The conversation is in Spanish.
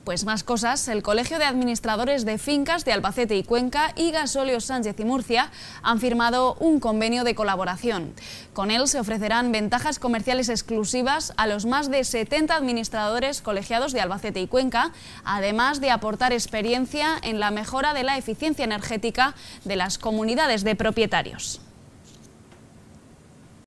Pues más cosas, el Colegio de Administradores de Fincas de Albacete y Cuenca y Gasóleo Sánchez y Murcia han firmado un convenio de colaboración. Con él se ofrecerán ventajas comerciales exclusivas a los más de 70 administradores colegiados de Albacete y Cuenca, además de aportar experiencia en la mejora de la eficiencia energética de las comunidades de propietarios.